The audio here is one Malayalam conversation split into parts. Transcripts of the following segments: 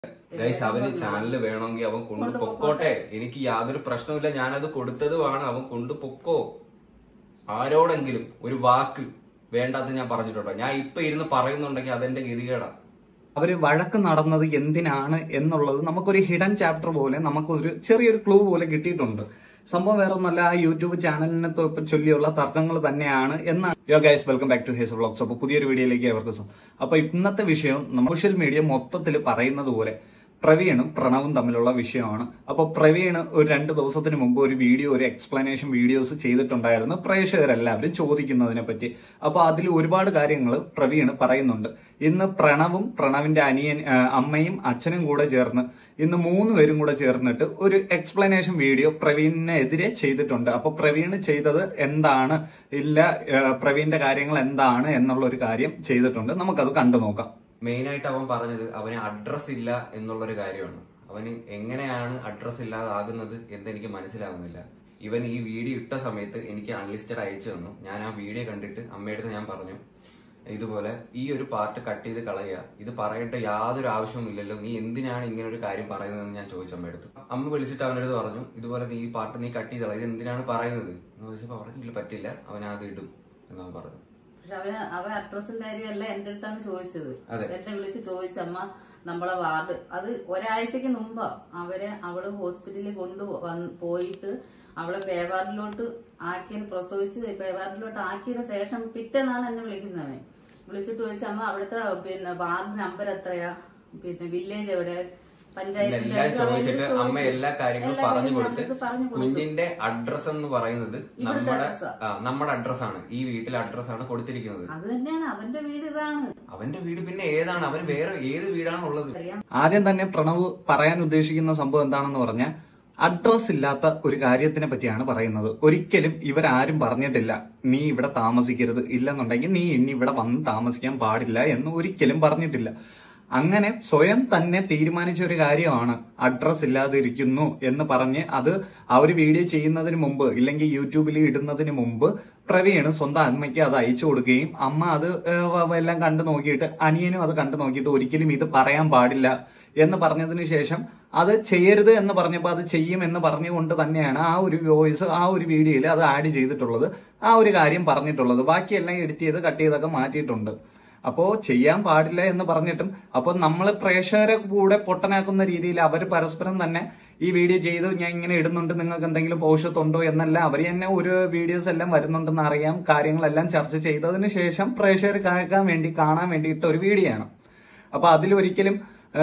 ഗൈസ് അവന് ചാനൽ വേണമെങ്കിൽ അവൻ കൊണ്ടു പൊക്കോട്ടെ, എനിക്ക് യാതൊരു പ്രശ്നമില്ല, ഞാനത് കൊടുത്തതുമാണ്, അവൻ കൊണ്ടു പൊക്കോ. ആരോടെങ്കിലും ഒരു വാക്ക് വേണ്ടാത്ത ഞാൻ പറഞ്ഞിട്ടുണ്ടോ? ഞാൻ ഇപ്പൊ ഇരുന്ന് പറയുന്നുണ്ടെങ്കിൽ അതെന്റെ ഗതികേടാ. അവര് വഴക്ക് നടന്നത് എന്തിനാണ് എന്നുള്ളത് നമുക്കൊരു ഹിഡൻ ചാപ്റ്റർ പോലെ നമുക്കൊരു ചെറിയൊരു ക്ലൂ പോലെ കിട്ടിയിട്ടുണ്ട്. സംഭവം വേറെ ഒന്നല്ല, ആ യൂട്യൂബ് ചാനലിനെ ചൊല്ലിയുള്ള തർക്കങ്ങൾ തന്നെയാണ് എന്നാണ്. Yo guys, welcome back to hays vlogs. അപ്പൊ പുതിയൊരു വീഡിയോയിലേക്ക് അവർക്ക് അപ്പൊ ഇന്നത്തെ വിഷയം സോഷ്യൽ മീഡിയ മൊത്തത്തിൽ പറയുന്നത് പോലെ പ്രവീണും പ്രണവും തമ്മിലുള്ള വിഷയമാണ്. അപ്പൊ പ്രവീണ് ഒരു 2 ദിവസത്തിന് മുമ്പ് ഒരു വീഡിയോ, ഒരു എക്സ്പ്ലനേഷൻ വീഡിയോസ് ചെയ്തിട്ടുണ്ടായിരുന്നു പ്രേക്ഷകരെല്ലാവരും ചോദിക്കുന്നതിനെ പറ്റി. അപ്പൊ അതിൽ ഒരുപാട് കാര്യങ്ങൾ പ്രവീണ് പറയുന്നുണ്ട്. ഇന്ന് പ്രണവും പ്രണവിന്റെ അമ്മയും അച്ഛനും കൂടെ ചേർന്ന് ഇന്ന് 3 പേരും കൂടെ ചേർന്നിട്ട് ഒരു എക്സ്പ്ലനേഷൻ വീഡിയോ പ്രവീണിനെതിരെ ചെയ്തിട്ടുണ്ട്. അപ്പൊ പ്രവീണ് ചെയ്തത് എന്താണ്, പ്രവീണിന്റെ കാര്യങ്ങൾ എന്താണ് എന്നുള്ള ഒരു കാര്യം ചെയ്തിട്ടുണ്ട്. നമുക്കത് കണ്ടു നോക്കാം. മെയിനായിട്ട് അവൻ പറഞ്ഞത് അവന് അഡ്രസ് ഇല്ല എന്നുള്ളൊരു കാര്യമാണ്. അവന് എങ്ങനെയാണ് അഡ്രസ് ഇല്ലാതാകുന്നത് എന്നെനിക്ക് മനസ്സിലാകുന്നില്ല. ഇവൻ ഈ വീഡിയോ ഇട്ട സമയത്ത് എനിക്ക് അൺലിസ്റ്റഡ് അയച്ചു തന്നു. ഞാൻ ആ വീഡിയോ കണ്ടിട്ട് അമ്മയുടെ ഞാൻ പറഞ്ഞു, ഇതുപോലെ ഈ ഒരു പാർട്ട് കട്ട് ചെയ്ത് കളയുക, ഇത് പറയേണ്ട യാതൊരു ആവശ്യവും ഇല്ലല്ലോ, നീ എന്തിനാണ് ഇങ്ങനെ ഒരു കാര്യം പറയുന്നതെന്ന് ഞാൻ ചോദിച്ചു അമ്മയെടുത്ത്. അമ്മ വിളിച്ചിട്ട് അവൻ്റെ അടുത്ത് പറഞ്ഞു, ഇതുപോലെ നീ ഈ പാർട്ട് നീ കട്ട് ചെയ്ത് കളയുക, ഇത് എന്തിനാണ് പറയുന്നത് എന്ന് ചോദിച്ചപ്പോൾ പറഞ്ഞു, ഇല്ല പറ്റില്ല, അവൻ അത് ഇടും എന്നാണ് പറഞ്ഞു. പക്ഷെ അവൻ അഡ്രസ്സിന്റെ കാര്യമല്ല എന്റെ അടുത്താണ് ചോദിച്ചത്. എന്നെ വിളിച്ച് ചോദിച്ചമ്മ നമ്മളെ വാർഡ്, അത് ഒരാഴ്ചക്ക് മുമ്പാ അവള് ഹോസ്പിറ്റലിൽ പോയിട്ട് അവളെ പേവാർഡിലോട്ട് ആക്കിയതിന് പ്രസവിച്ച് പേവാർഡിലോട്ട് ആക്കിയതിന് ശേഷം പിറ്റേന്നാണ് എന്നെ വിളിക്കുന്നവൻ. വിളിച്ചിട്ട് ചോദിച്ചമ്മ അവിടുത്തെ വാർഡ് നമ്പർ എത്രയാ, വില്ലേജ് എവിടെ, എല്ലാം ചോദിച്ചിട്ട് അമ്മ എല്ലാ കാര്യങ്ങളും പറഞ്ഞു കൊടുത്ത് കുഞ്ഞിന്റെ അഡ്രസ് എന്ന് പറയുന്നത് നമ്മുടെ അഡ്രസ്സാണ്, ഈ വീട്ടിലെ അഡ്രസ്സാണ് കൊടുത്തിരിക്കുന്നത്. അത് തന്നെയാണ് അവന്റെ വീട്, ഇതാണ് അവന്റെ വീട്. പിന്നെ ഏതാണ് അവന് വേറെ ഏത് വീടാണ് ഉള്ളത്? ആദ്യം തന്നെ പ്രണവ് പറയാൻ ഉദ്ദേശിക്കുന്ന സംഭവം എന്താണെന്ന് പറഞ്ഞാൽ അഡ്രസ് ഇല്ലാത്ത ഒരു കാര്യത്തിനെ പറ്റിയാണ് പറയുന്നത്. ഒരിക്കലും ഇവരാരും പറഞ്ഞിട്ടില്ല നീ ഇവിടെ താമസിക്കരുത്, ഇല്ലെന്നുണ്ടെങ്കിൽ നീ ഇനി ഇവിടെ വന്ന് താമസിക്കാൻ പാടില്ല എന്ന് ഒരിക്കലും പറഞ്ഞിട്ടില്ല. അങ്ങനെ സ്വയം തന്നെ തീരുമാനിച്ച ഒരു കാര്യമാണ് അഡ്രസ് ഇല്ലാതിരിക്കുന്നു എന്ന് പറഞ്ഞ് അത് ആ ഒരു വീഡിയോ ചെയ്യുന്നതിന് മുമ്പ്, ഇല്ലെങ്കിൽ യൂട്യൂബിൽ ഇടുന്നതിന് മുമ്പ് പ്രവീണ് സ്വന്തം അമ്മയ്ക്ക് അത് അയച്ചു കൊടുക്കുകയും അമ്മ അത് എല്ലാം കണ്ടു നോക്കിയിട്ട്, അനിയനും അത് കണ്ടു നോക്കിയിട്ട് ഒരിക്കലും ഇത് പറയാൻ പാടില്ല എന്ന് പറഞ്ഞതിന് ശേഷം അത് ചെയ്യരുത് എന്ന് പറഞ്ഞപ്പോൾ അത് ചെയ്യും എന്ന് പറഞ്ഞുകൊണ്ട് തന്നെയാണ് ആ ഒരു വോയിസ് ആ ഒരു വീഡിയോയിൽ അത് ആഡ് ചെയ്തിട്ടുള്ളത്, ആ ഒരു കാര്യം പറഞ്ഞിട്ടുള്ളത്. ബാക്കിയെല്ലാം എഡിറ്റ് ചെയ്ത് കട്ട് ചെയ്തൊക്കെ മാറ്റിയിട്ടുണ്ട്. അപ്പോ ചെയ്യാൻ പാടില്ല എന്ന് പറഞ്ഞിട്ടും അപ്പോൾ നമ്മൾ പ്രേക്ഷകരെ കൂടെ പൊട്ടനാക്കുന്ന രീതിയിൽ അവർ പരസ്പരം തന്നെ ഈ വീഡിയോ ചെയ്ത് ഞാൻ ഇങ്ങനെ ഇടുന്നുണ്ട്, നിങ്ങൾക്ക് എന്തെങ്കിലും പോഷത്തുണ്ടോ എന്നല്ല, അവർ തന്നെ ഒരു വീഡിയോസ് എല്ലാം വരുന്നുണ്ടെന്ന് അറിയാം, കാര്യങ്ങളെല്ലാം ചർച്ച ചെയ്തതിന് ശേഷം പ്രേക്ഷകർ കാണാൻ വേണ്ടി ഇട്ട ഒരു വീഡിയോ ആണ്. അപ്പൊ അതിലൊരിക്കലും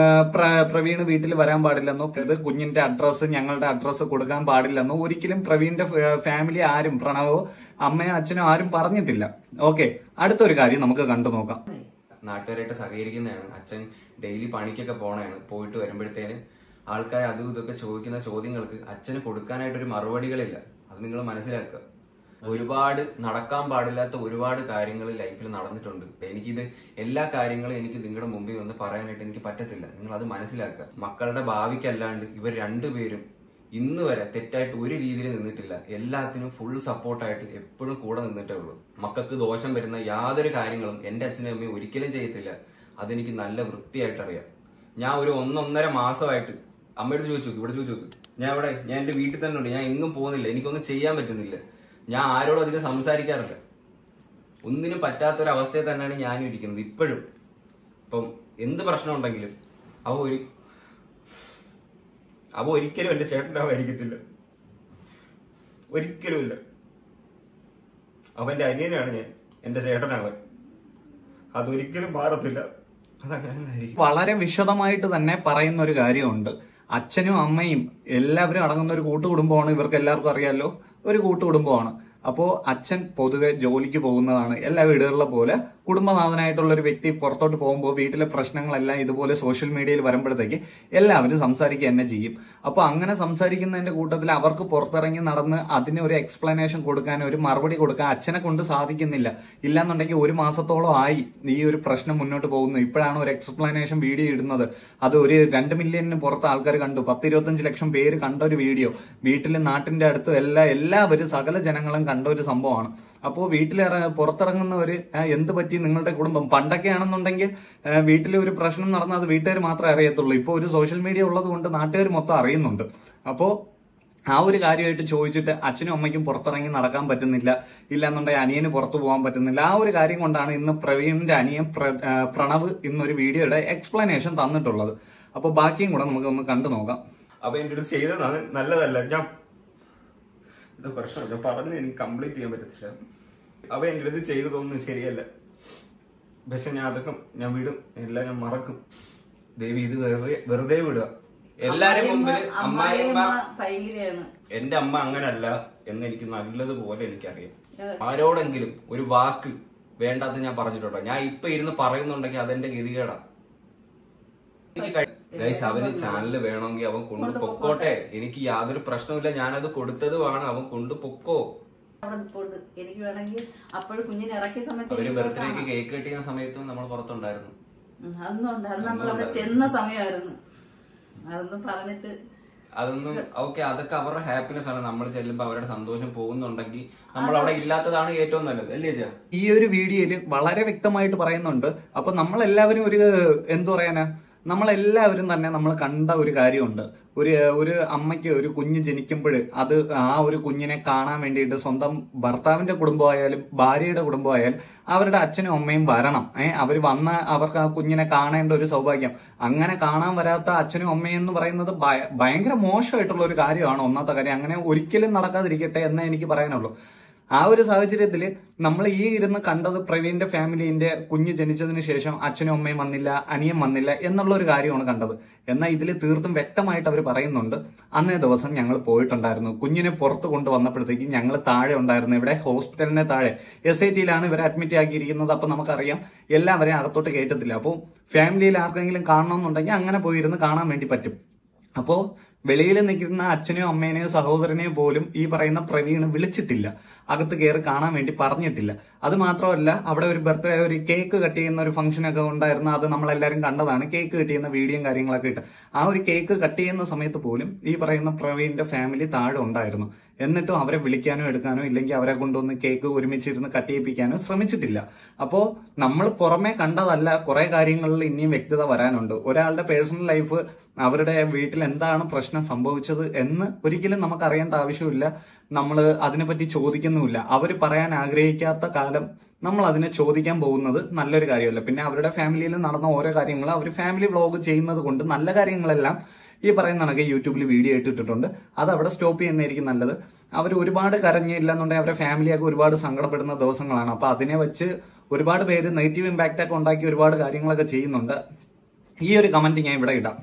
പ്രവീണ് വീട്ടിൽ വരാൻ പാടില്ലെന്നോ കുഞ്ഞിന്റെ അഡ്രസ്സ് ഞങ്ങളുടെ അഡ്രസ്സ് കൊടുക്കാൻ പാടില്ലെന്നോ ഒരിക്കലും പ്രവീണിന്റെ ഫാമിലി ആരും, പ്രണവോ അമ്മയോ അച്ഛനോ ആരും പറഞ്ഞിട്ടില്ല. ഓക്കെ, അടുത്തൊരു കാര്യം നമുക്ക് കണ്ടു നോക്കാം. നാട്ടുകാരായിട്ട് സഹകരിക്കുന്നതാണ്. അച്ഛൻ ഡെയിലി പണിക്കൊക്കെ പോണാണ്. പോയിട്ട് വരുമ്പോഴത്തേന് ആൾക്കാർ അതും ഇതൊക്കെ ചോദിക്കുന്ന ചോദ്യങ്ങൾക്ക് അച്ഛന് കൊടുക്കാനായിട്ടൊരു മറുപടികളില്ല. അത് നിങ്ങൾ മനസ്സിലാക്കുക. ഒരുപാട് നടക്കാൻ പാടില്ലാത്ത ഒരുപാട് കാര്യങ്ങൾ ലൈഫിൽ നടന്നിട്ടുണ്ട്. എനിക്കിത് എല്ലാ കാര്യങ്ങളും എനിക്ക് നിങ്ങളുടെ മുമ്പിൽ വന്ന് പറയാനായിട്ട് എനിക്ക് പറ്റത്തില്ല. നിങ്ങൾ അത് മനസ്സിലാക്കുക. മക്കളുടെ ഭാവിക്കല്ലാണ്ട് ഇവർ രണ്ടുപേരും ഇന്ന് വരെ തെറ്റായിട്ട് ഒരു രീതിയിൽ നിന്നിട്ടില്ല. എല്ലാത്തിനും ഫുൾ സപ്പോർട്ടായിട്ട് എപ്പോഴും കൂടെ നിന്നിട്ടേ ഉള്ളൂ. മക്കൾക്ക് ദോഷം വരുന്ന യാതൊരു കാര്യങ്ങളും എന്റെ അച്ഛനും അമ്മയും ഒരിക്കലും ചെയ്യത്തില്ല. അതെനിക്ക് നല്ല വൃത്തിയായിട്ട് അറിയാം. ഞാൻ ഒരു 1.5 മാസമായിട്ട് അമ്മയോട് ചോദിച്ചു, ഇവിടെ ചോദിച്ചു, ഞാൻ എന്റെ വീട്ടിൽ തന്നെ ഉണ്ട്, ഞാൻ എങ്ങും പോകുന്നില്ല, എനിക്കൊന്നും ചെയ്യാൻ പറ്റുന്നില്ല, ഞാൻ ആരോടും അധികം സംസാരിക്കാറില്ല, ഒന്നിനും പറ്റാത്തൊരവസ്ഥയിൽ തന്നെയാണ് ഞാനും ഇരിക്കുന്നത് ഇപ്പോഴും. ഇപ്പം എന്ത് പ്രശ്നം ഉണ്ടെങ്കിലും അവ ഒരിക്കലും എന്റെ ചേട്ടനാവായിരിക്കത്തില്ല, ഒരിക്കലുമില്ല. അവന്റെ അനിയനാണ് ഞാൻ, എന്റെ ചേട്ടനാവൻ. അതൊരിക്കലും മാറത്തില്ല. വളരെ വിശദമായിട്ട് തന്നെ പറയുന്ന ഒരു കാര്യമുണ്ട്. അച്ഛനും അമ്മയും എല്ലാവരും അടങ്ങുന്ന ഒരു കൂട്ടുകുടുംബമാണ്. ഇവർക്ക് എല്ലാവർക്കും അറിയാമല്ലോ, ഒരു കൂട്ടുകുടുംബമാണ്. അപ്പോ അച്ഛൻ പൊതുവെ ജോലിക്ക് പോകുന്നതാണ്. എല്ലാ വീടുകളിലെ പോലെ കുടുംബനാഥനായിട്ടുള്ള ഒരു വ്യക്തി പുറത്തോട്ട് പോകുമ്പോൾ വീട്ടിലെ പ്രശ്നങ്ങളെല്ലാം ഇതുപോലെ സോഷ്യൽ മീഡിയയിൽ വരുമ്പോഴത്തേക്ക് എല്ലാവരും സംസാരിക്കുക തന്നെ ചെയ്യും. അപ്പൊ അങ്ങനെ സംസാരിക്കുന്നതിന്റെ കൂട്ടത്തിൽ അവർക്ക് പുറത്തിറങ്ങി നടന്ന് അതിന് ഒരു എക്സ്പ്ലനേഷൻ കൊടുക്കാൻ, ഒരു മറുപടി കൊടുക്കാൻ അച്ഛനെ കൊണ്ട് സാധിക്കുന്നില്ല. ഇല്ലാന്നുണ്ടെങ്കിൽ 1 മാസത്തോളം ആയി ഈ ഒരു പ്രശ്നം മുന്നോട്ട് പോകുന്നു. ഇപ്പോഴാണ് ഒരു എക്സ്പ്ലനേഷൻ വീഡിയോ ഇടുന്നത്. അത് ഒരു 2 മില്യണിന് പുറത്ത് ആൾക്കാർ കണ്ടു, 10-25 ലക്ഷം പേര് കണ്ട ഒരു വീഡിയോ. വീട്ടിൽ നാട്ടിന്റെ അടുത്ത് എല്ലാവരും സകല ജനങ്ങളും കണ്ട ഒരു സംഭവമാണ്. അപ്പോൾ പുറത്തിറങ്ങുന്നവര് എന്ത് പറ്റി നിങ്ങളുടെ കുടുംബം, പണ്ടൊക്കെ ആണെന്നുണ്ടെങ്കിൽ വീട്ടിൽ ഒരു പ്രശ്നം നടന്നാൽ അത് വീട്ടുകാർ മാത്രമേ അറിയത്തുള്ളൂ. ഇപ്പോൾ ഒരു സോഷ്യൽ മീഡിയ ഉള്ളത് കൊണ്ട് നാട്ടുകാർ മൊത്തം അറിയുന്നുണ്ട്. അപ്പോൾ ആ ഒരു കാര്യമായിട്ട് ചോദിച്ചിട്ട് അച്ഛനും അമ്മയ്ക്കും പുറത്തിറങ്ങി നടക്കാൻ പറ്റുന്നില്ല, ഇല്ലാന്നുണ്ടെങ്കിൽ അനിയന് പുറത്തു പോകാൻ പറ്റുന്നില്ല. ആ ഒരു കാര്യം കൊണ്ടാണ് ഇന്ന് പ്രവീണിന്റെ അനിയൻ പ്രണവ് ഇന്നൊരു വീഡിയോയുടെ എക്സ്പ്ലനേഷൻ തന്നിട്ടുള്ളത്. അപ്പൊ ബാക്കിയും കൂടെ നമുക്ക് ഒന്ന് കണ്ടു നോക്കാം. അപ്പൊ എന്റെ അടുത്ത് ചെയ്തതാണ് നല്ലതല്ല, ഞാൻ ഇത് പ്രശ്നം പറഞ്ഞ് എനിക്ക് കംപ്ലീറ്റ് ചെയ്യാൻ പറ്റത്തില്ല. അവ എന്റെ അടുത്ത് ചെയ്തതൊന്നും ശരിയല്ല. പക്ഷെ ഞാൻ വിടും, എല്ലാം ഞാൻ മറക്കും. ദേവി ഇത് വെറുതെ വിടുക. എല്ലാരും മുമ്പിൽ അമ്മായിയമ്മ എന്റെ അമ്മ അങ്ങനല്ല എന്ന് എനിക്ക് നല്ലതുപോലെ എനിക്കറിയാം. ആരോടെങ്കിലും ഒരു വാക്ക് വേണ്ടാത്ത ഞാൻ പറഞ്ഞിട്ടുണ്ടോ? ഞാൻ ഇപ്പൊ ഇരുന്ന് പറയുന്നുണ്ടെങ്കിൽ അതെന്റെ ഗതികേടാ. ഗൈസ്, അവന് ചാനല് വേണമെങ്കിൽ അവൻ കൊണ്ടു പൊക്കോട്ടെ, എനിക്ക് യാതൊരു പ്രശ്നമില്ല. ഞാനത് കൊടുത്തതുമാണ്, അവൻ കൊണ്ടു പൊക്കോ. എനിക്ക് വേണമെങ്കിൽ അപ്പോഴും കുഞ്ഞിനെ ഇറക്കിയ സമയത്ത് അവര് ബർത്ത്ഡേക്ക് കേക്ക് കെട്ടിയ സമയത്തും നമ്മൾ പുറത്തുണ്ടായിരുന്നു. അതൊന്നും നമ്മളവിടെ ചെന്ന സമയമായിരുന്നു. അതൊന്നും പറഞ്ഞിട്ട് അതൊന്നും ഓക്കെ, അതൊക്കെ അവരുടെ ഹാപ്പിനെസ് ആണ്. നമ്മൾ ചെല്ലുമ്പോ അവരുടെ സന്തോഷം പോകുന്നുണ്ടെങ്കിൽ നമ്മൾ അവിടെ ഇല്ലാത്തതാണ് ഏറ്റവും നല്ലത്, അല്ലേ ചാ? ഈ ഒരു വീഡിയോയില് വളരെ വ്യക്തമായിട്ട് പറയുന്നുണ്ട്. അപ്പൊ നമ്മളെല്ലാവരും എന്തു പറയാനാ, നമ്മളെല്ലാവരും തന്നെ നമ്മൾ കണ്ട ഒരു കാര്യമുണ്ട്. ഒരു അമ്മയ്ക്ക് ഒരു കുഞ്ഞ് ജനിക്കുമ്പോൾ അത് ആ ഒരു കുഞ്ഞിനെ കാണാൻ വേണ്ടിയിട്ട് സ്വന്തം ഭർത്താവിന്റെ കുടുംബമായാലും ഭാര്യയുടെ കുടുംബമായാലും അവരുടെ അച്ഛനും അമ്മയും വരണം. അവർ വന്ന അവർക്ക് ആ കുഞ്ഞിനെ കാണേണ്ട ഒരു സൗഭാഗ്യം. അങ്ങനെ കാണാൻ വരാത്ത അച്ഛനും അമ്മയും എന്ന് പറയുന്നത് ഭയങ്കര മോശമായിട്ടുള്ള ഒരു കാര്യമാണ്. ഒന്നാമത്തെ കാര്യം, അങ്ങനെ ഒരിക്കലും നടക്കാതിരിക്കട്ടെ എന്നേ എനിക്ക് പറയാനുള്ളൂ. ആ ഒരു സാഹചര്യത്തിൽ നമ്മൾ ഈ ഇരുന്ന് കണ്ടത് പ്രവീണിന്റെ ഫാമിലിന്റെ കുഞ്ഞ് ജനിച്ചതിന് ശേഷം അച്ഛനും അമ്മയും വന്നില്ല, അനിയൻ വന്നില്ല എന്നുള്ള ഒരു കാര്യമാണ് കണ്ടത്. എന്നാൽ ഇതിൽ തീർത്തും വ്യക്തമായിട്ട് അവർ പറയുന്നുണ്ട്, അന്നേ ദിവസം ഞങ്ങൾ പോയിട്ടുണ്ടായിരുന്നു. കുഞ്ഞിനെ പുറത്ത് കൊണ്ടുവന്നപ്പോഴത്തേക്കും ഞങ്ങൾ താഴെ ഉണ്ടായിരുന്നു, ഇവിടെ ഹോസ്പിറ്റലിന്റെ താഴെ SITയിലാണ് ഇവരെ അഡ്മിറ്റ് ആക്കിയിരിക്കുന്നത്. അപ്പൊ നമുക്കറിയാം എല്ലാവരെയും അകത്തോട്ട് കയറ്റത്തില്ല. അപ്പോൾ ഫാമിലിയിൽ ആർക്കെങ്കിലും കാണണമെന്നുണ്ടെങ്കിൽ അങ്ങനെ പോയിരുന്ന് കാണാൻ വേണ്ടി പറ്റും. അപ്പോ വെളിയിൽ നിൽക്കുന്ന അച്ഛനെയോ അമ്മേനെയോ സഹോദരനെയോ പോലും ഈ പറയുന്ന പ്രവീണ് വിളിച്ചിട്ടില്ല, അകത്ത് കയറി കാണാൻ വേണ്ടി പറഞ്ഞിട്ടില്ല. അത് മാത്രമല്ല, അവിടെ ഒരു കേക്ക് കട്ട് ചെയ്യുന്ന ഒരു ഫംഗ്ഷനൊക്കെ ഉണ്ടായിരുന്നു. അത് നമ്മളെല്ലാവരും കണ്ടതാണ്. കേക്ക് കട്ട് ചെയ്യുന്ന വീഡിയോയും കാര്യങ്ങളൊക്കെ ഇട്ട് ആ ഒരു കേക്ക് കട്ട് ചെയ്യുന്ന സമയത്ത് പോലും ഈ പറയുന്ന പ്രവീണിന്റെ ഫാമിലി താഴെ ഉണ്ടായിരുന്നു. എന്നിട്ടും അവരെ വിളിക്കാനോ എടുക്കാനോ ഇല്ലെങ്കിൽ അവരെ കൊണ്ടുവന്ന് കേക്ക് ഒരുമിച്ചിരുന്ന് കട്ട് ചെയ്യിപ്പിക്കാനോ ശ്രമിച്ചിട്ടില്ല. അപ്പോ നമ്മൾ പുറമെ കണ്ടതല്ല, കുറെ കാര്യങ്ങളിൽ ഇനിയും വ്യക്തത വരാനുണ്ട്. ഒരാളുടെ പേഴ്സണൽ ലൈഫ്, അവരുടെ വീട്ടിൽ എന്താണ് പ്രശ്നം സംഭവിച്ചത് എന്ന് ഒരിക്കലും നമുക്ക് അറിയേണ്ട ആവശ്യമില്ല. നമ്മൾ അതിനെപ്പറ്റി ചോദിക്കുന്നുമില്ല. അവർ പറയാൻ ആഗ്രഹിക്കാത്ത കാലം നമ്മൾ അതിനെ ചോദിക്കാൻ പോകുന്നത് നല്ലൊരു കാര്യമല്ല. പിന്നെ അവരുടെ ഫാമിലിയിൽ നടന്ന ഓരോ കാര്യങ്ങൾ അവർ ഫാമിലി വ്ളോഗ് ചെയ്യുന്നത് കൊണ്ട് നല്ല കാര്യങ്ങളെല്ലാം ഈ പറയുന്ന കണക്ക് യൂട്യൂബിൽ വീഡിയോ ഇട്ടിട്ടുണ്ട്. അത് അവിടെ സ്റ്റോപ്പ് ചെയ്യുന്നതായിരിക്കും നല്ലത്. അവർ ഒരുപാട് കരഞ്ഞില്ല എന്നുണ്ടെങ്കിൽ അവരുടെ ഫാമിലിയൊക്കെ ഒരുപാട് സങ്കടപ്പെടുന്ന ദിവസങ്ങളാണ്. അപ്പൊ അതിനെ വെച്ച് ഒരുപാട് പേര് നെഗറ്റീവ് ഇമ്പാക്റ്റ് ഒക്കെ ഉണ്ടാക്കി ഒരുപാട് കാര്യങ്ങളൊക്കെ ചെയ്യുന്നുണ്ട്. ഈ ഒരു കമന്റ് ഞാൻ ഇവിടെ ഇടാം.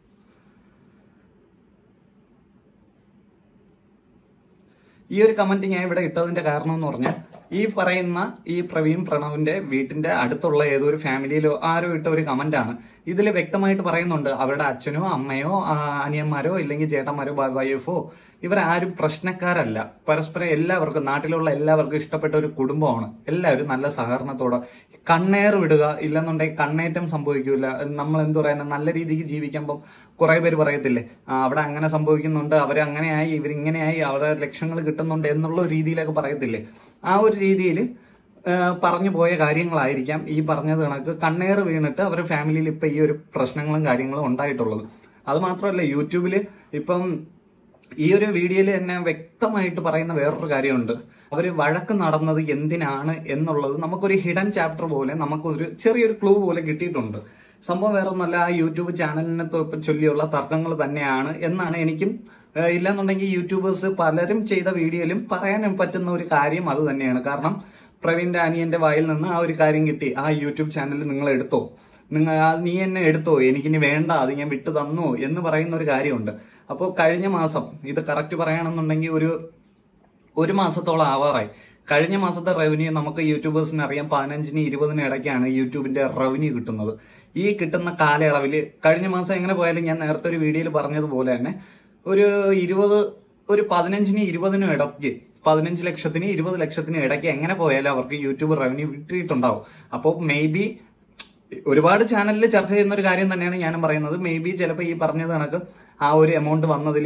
ഈ ഒരു കമന്റ് ഞാൻ ഇവിടെ ഇട്ടതിന്റെ കാരണം എന്ന് പറഞ്ഞാൽ, ഈ പറയുന്ന ഈ പ്രവീൺ പ്രണവിന്റെ വീട്ടിന്റെ അടുത്തുള്ള ഏതോ ഒരു ഫാമിലിയിലോ ആരോ ഇട്ട ഒരു കമന്റ് ആണ്. ഇതിൽ വ്യക്തമായിട്ട് പറയുന്നുണ്ട്, അവരുടെ അച്ഛനോ അമ്മയോ അനിയന്മാരോ ഇല്ലെങ്കിൽ ചേട്ടന്മാരോ വൈഫോ ഇവരാരും പ്രശ്നക്കാരല്ല. പരസ്പരം എല്ലാവർക്കും, നാട്ടിലുള്ള എല്ലാവർക്കും ഇഷ്ടപ്പെട്ട ഒരു കുടുംബമാണ്. എല്ലാവരും നല്ല സഹകരണത്തോടെ കണ്ണേർ വിടുക, ഇല്ലെന്നുണ്ടെങ്കിൽ കണ്ണേറ്റം സംഭവിക്കൂല. നമ്മൾ എന്തു പറയാൻ, നല്ല രീതിക്ക് ജീവിക്കുമ്പോൾ കുറെ പേര് പറയത്തില്ലേ, അവിടെ അങ്ങനെ സംഭവിക്കുന്നുണ്ട്, അവരങ്ങനെയായി ഇവരിങ്ങനെയായി, അവരുടെ ലക്ഷങ്ങൾ കിട്ടുന്നുണ്ട് എന്നുള്ള രീതിയിലൊക്കെ പറയത്തില്ലേ. ആ ഒരു രീതിയിൽ പറഞ്ഞു പോയ കാര്യങ്ങളായിരിക്കാം ഈ പറഞ്ഞത് കണക്ക് കണ്ണേറ് വീണിട്ട് അവരുടെ ഫാമിലിയിൽ ഇപ്പൊ ഈ ഒരു പ്രശ്നങ്ങളും കാര്യങ്ങളും ഉണ്ടായിട്ടുള്ളത്. അത് മാത്രമല്ല, യൂട്യൂബിൽ ഇപ്പം ഈ ഒരു വീഡിയോയിൽ തന്നെ വ്യക്തമായിട്ട് പറയുന്ന വേറൊരു കാര്യമുണ്ട്. അവര് വഴക്ക് നടന്നത് എന്തിനാണ് എന്നുള്ളത് നമുക്കൊരു ഹിഡൻ ചാപ്റ്റർ പോലെ, നമുക്കൊരു ചെറിയൊരു ക്ലൂ പോലെ കിട്ടിയിട്ടുണ്ട്. സംഭവം വേറൊന്നുമല്ല, ആ യൂട്യൂബ് ചാനലിനെ ചൊല്ലിയുള്ള തർക്കങ്ങൾ തന്നെയാണ് എന്നാണ് എനിക്കും, ഇല്ലെന്നുണ്ടെങ്കിൽ യൂട്യൂബേഴ്സ് പലരും ചെയ്ത വീഡിയോയിലും പറയാൻ പറ്റുന്ന ഒരു കാര്യം അത് തന്നെയാണ്. കാരണം പ്രവീണിന്റെ അനിയന്റെ വായിൽ നിന്ന് ആ ഒരു കാര്യം കിട്ടി, ആ യൂട്യൂബ് ചാനൽ നിങ്ങൾ എടുത്തോ, നീ എന്നെ എടുത്തോ, എനിക്കിനി വേണ്ട, അത് ഞാൻ വിട്ടു തന്നോ എന്ന് പറയുന്ന ഒരു കാര്യമുണ്ട്. അപ്പോൾ കഴിഞ്ഞ മാസം, ഇത് കറക്റ്റ് പറയുകയാണെന്നുണ്ടെങ്കിൽ ഒരു മാസത്തോളം ആവാറായി. കഴിഞ്ഞ മാസത്തെ റവന്യൂ നമുക്ക് യൂട്യൂബേഴ്സിന് അറിയാം, 15-ന് 20-ന് ഇടയ്ക്കാണ് യൂട്യൂബിന്റെ റവന്യൂ കിട്ടുന്നത്. ഈ കിട്ടുന്ന കാലയളവിൽ കഴിഞ്ഞ മാസം എങ്ങനെ പോയാലും ഞാൻ നേരത്തെ ഒരു വീഡിയോയിൽ പറഞ്ഞതുപോലെ തന്നെ ഒരു 15-ന് 20-നും ഇടയ്ക്ക്, 15 ലക്ഷത്തിന് 20 ലക്ഷത്തിന് ഇടയ്ക്ക് എങ്ങനെ പോയാലും അവർക്ക് യൂട്യൂബ് റവന്യൂ കിട്ടിയിട്ടുണ്ടാവും. അപ്പോൾ മേ ബി ഒരുപാട് ചാനലിൽ ചർച്ച ചെയ്യുന്ന ഒരു കാര്യം തന്നെയാണ് ഞാനും പറയുന്നത്. മേ ബി ചിലപ്പോൾ ഈ പറഞ്ഞത് കണക്ക് ആ ഒരു എമൗണ്ട് വന്നതിൽ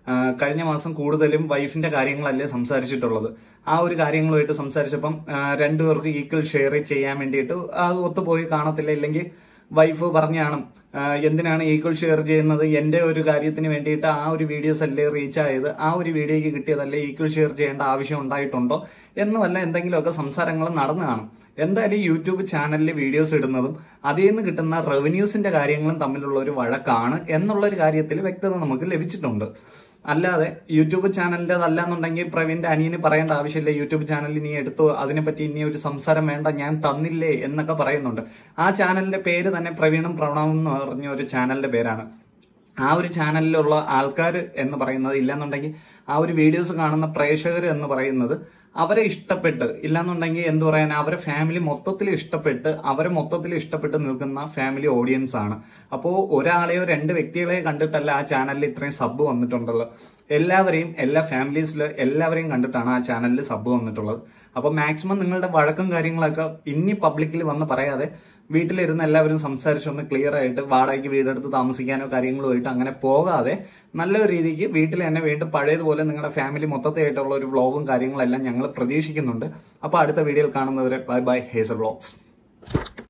കഴിഞ്ഞ മാസം കൂടുതലും വൈഫിന്റെ കാര്യങ്ങളല്ലേ സംസാരിച്ചിട്ടുള്ളത്. ആ ഒരു കാര്യങ്ങളുമായിട്ട് സംസാരിച്ചപ്പം രണ്ടുപേർക്ക് ഈക്വൽ ഷെയർ ചെയ്യാൻ വേണ്ടിയിട്ട് അത് ഒത്തുപോയി കാണത്തില്ല. ഇല്ലെങ്കിൽ വൈഫ് പറഞ്ഞാണ് എന്തിനാണ് ഈക്വൽ ഷെയർ ചെയ്യുന്നത്, എന്റെ ഒരു കാര്യത്തിന് വേണ്ടിയിട്ട് ആ ഒരു വീഡിയോസ് അല്ലേ റീച്ച് ആയത്, ആ ഒരു വീഡിയോയ്ക്ക് കിട്ടിയതല്ലേ ഈക്വൽ ഷെയർ ചെയ്യേണ്ട ആവശ്യം ഉണ്ടായിട്ടുണ്ടോ എന്നുമല്ല എന്തെങ്കിലുമൊക്കെ സംസാരങ്ങൾ നടന്നു കാണും. എന്തായാലും യൂട്യൂബ് ചാനലിൽ വീഡിയോസ് ഇടുന്നതും അതിൽ നിന്ന് കിട്ടുന്ന റവന്യൂസിന്റെ കാര്യങ്ങളും തമ്മിലുള്ള ഒരു വഴക്കാണ് എന്നുള്ള ഒരു കാര്യത്തിൽ വ്യക്തത നമുക്ക് ലഭിച്ചിട്ടുണ്ട്. അല്ലാതെ യൂട്യൂബ് ചാനലിന്റേതല്ല എന്നുണ്ടെങ്കിൽ പ്രവീണിന്റെ അനിയന് പറയേണ്ട ആവശ്യമില്ല. യൂട്യൂബ് ചാനൽ ഇനി എടുത്തു, അതിനെപ്പറ്റി ഇനി ഒരു സംസാരം വേണ്ട, ഞാൻ തന്നില്ലേ എന്നൊക്കെ പറയുന്നുണ്ട്. ആ ചാനലിന്റെ പേര് തന്നെ പ്രവീണും പ്രണവും എന്ന് പറഞ്ഞ ഒരു ചാനലിന്റെ പേരാണ്. ആ ഒരു ചാനലിലുള്ള ആൾക്കാർ എന്ന് പറയുന്നത് ഇല്ലെന്നുണ്ടെങ്കിൽ ആ ഒരു വീഡിയോസ് കാണുന്ന പ്രേക്ഷകർ എന്ന് പറയുന്നത് അവരെ ഇഷ്ടപ്പെട്ട്, ഇല്ലാന്നുണ്ടെങ്കിൽ എന്തു പറയാൻ, അവരെ ഫാമിലി മൊത്തത്തിൽ ഇഷ്ടപ്പെട്ട് നിൽക്കുന്ന ഫാമിലി ഓഡിയൻസ് ആണ്. അപ്പോ ഒരാളെയോ രണ്ട് വ്യക്തികളെയോ കണ്ടിട്ടല്ല ആ ചാനലിൽ ഇത്രയും സബ് വന്നിട്ടുണ്ടല്ലോ. എല്ലാവരെയും, എല്ലാ ഫാമിലീസിലും എല്ലാവരെയും കണ്ടിട്ടാണ് ആ ചാനലിൽ സബ് വന്നിട്ടുള്ളത്. അപ്പൊ മാക്സിമം നിങ്ങളുടെ വഴക്കും കാര്യങ്ങളൊക്കെ ഇനി പബ്ലിക്കിൽ വന്ന് പറയാതെ വീട്ടിലിരുന്ന് എല്ലാവരും സംസാരിച്ചൊന്ന് ക്ലിയർ ആയിട്ട് വാടകയ്ക്ക് വീടെടുത്ത് താമസിക്കാനോ കാര്യങ്ങളുമായിട്ട് അങ്ങനെ പോകാതെ നല്ലൊരു രീതിക്ക് വീട്ടിൽ തന്നെ വീണ്ടും പഴയതുപോലെ നിങ്ങളുടെ ഫാമിലി മൊത്തത്തിലായിട്ടുള്ള ഒരു വ്ളോഗും കാര്യങ്ങളെല്ലാം ഞങ്ങൾ പ്രതീക്ഷിക്കുന്നുണ്ട്. അപ്പൊ അടുത്ത വീഡിയോയിൽ കാണുന്നവരെ ബൈ ബൈ, ഹേസൽ വ്ളോഗ്സ്.